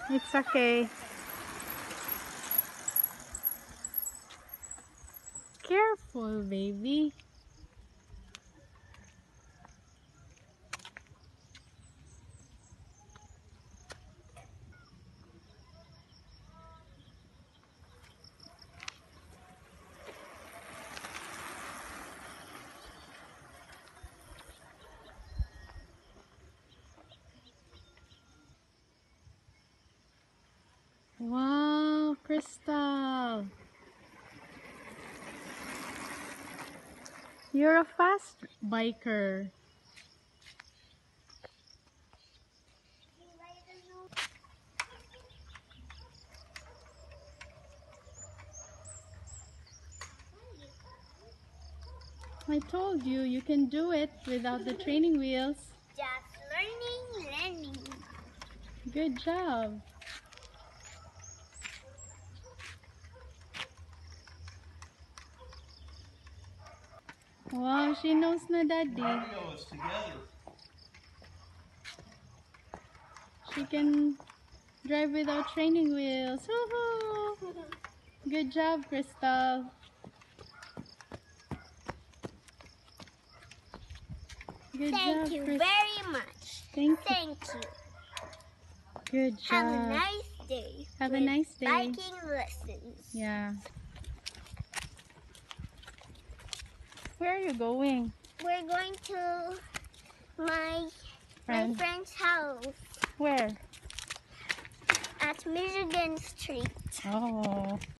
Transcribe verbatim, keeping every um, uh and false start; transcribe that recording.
It's okay. Careful, baby. Wow, Crystal. You're a fast biker. I told you, you can do it without the training wheels. Just learning, learning. Good job. Wow, she knows na, Daddy. Mario is together. She can drive without training wheels. Woohoo! Good job, Crystal. Good Thank job, you Crystal. very much. Thank you. Thank you. Good job. Have a nice day. Have a with nice day. Biking lessons. Yeah. Where are you going? We're going to my Friend. my friend's house Where? at Michigan Street. Oh.